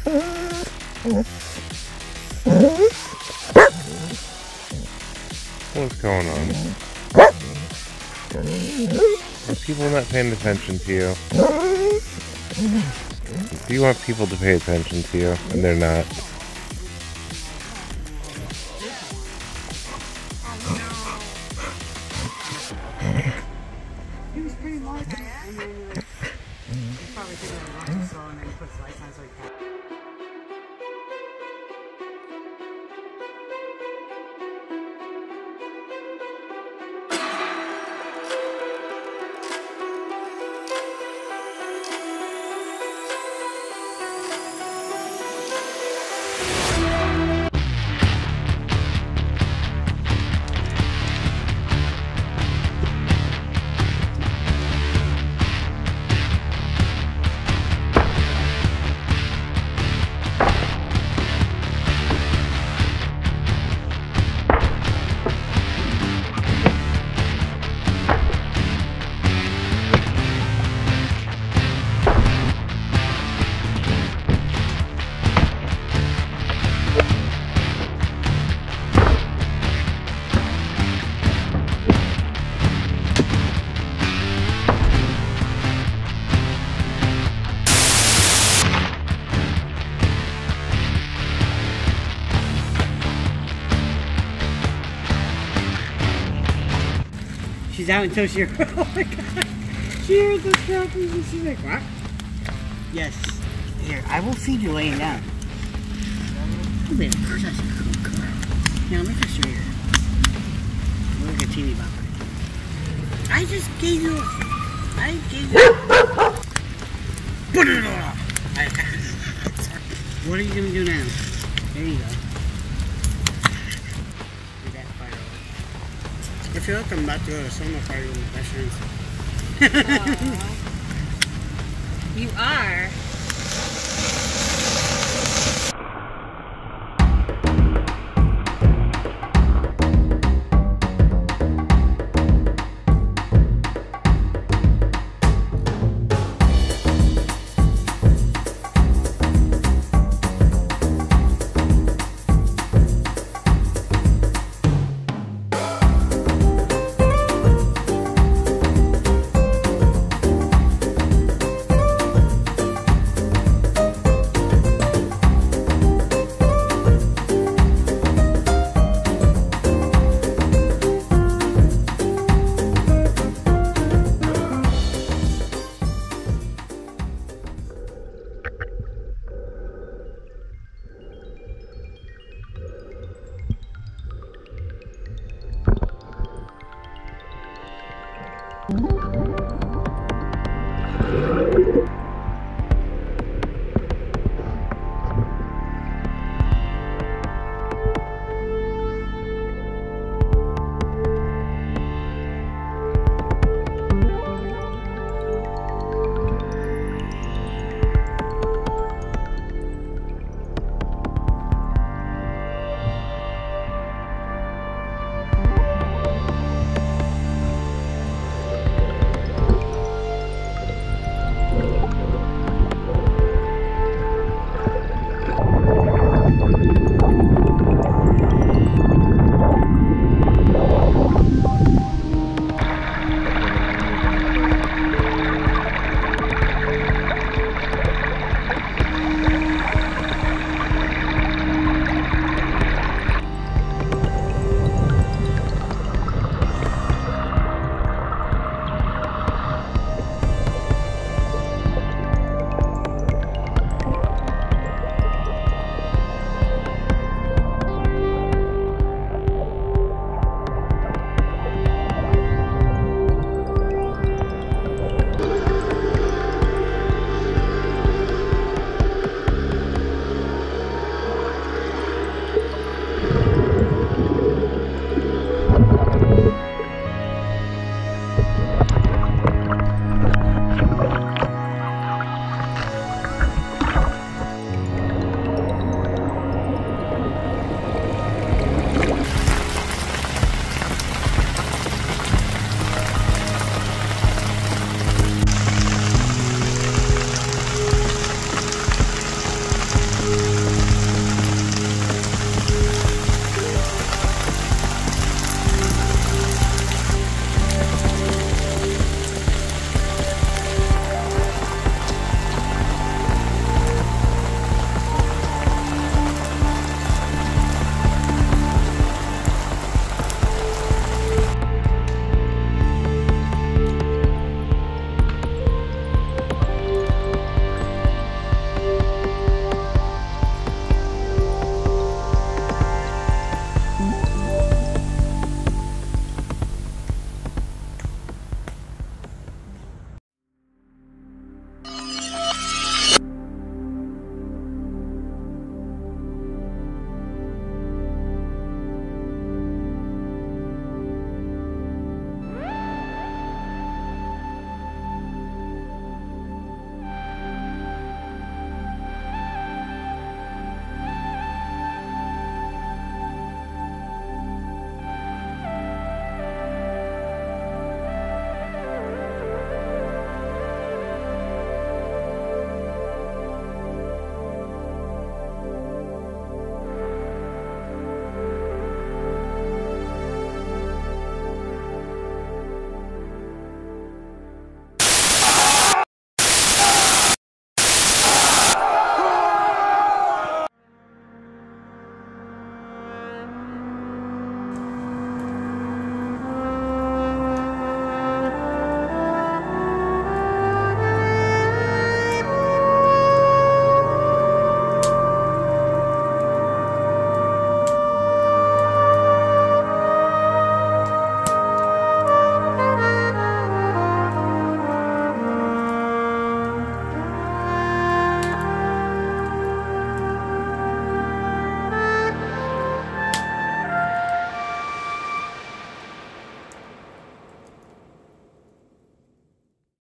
What's going on? Are people not paying attention to you? Do you want people to pay attention to you, and they're not? He was pretty large, and then he's probably taking a lunch or so, and then he puts lights on so he can't. She's out until she heard, oh my god, she heard the crackers and she's like, what? Yes. Here, I will feed you laying down. Oh, baby, of course I said cook. Now, let me just show you. We're like a teeny bopper. I just gave you, put it off. What are you going to do now? There you go. I feel like I'm about to go to a summer party with my best friends. You are?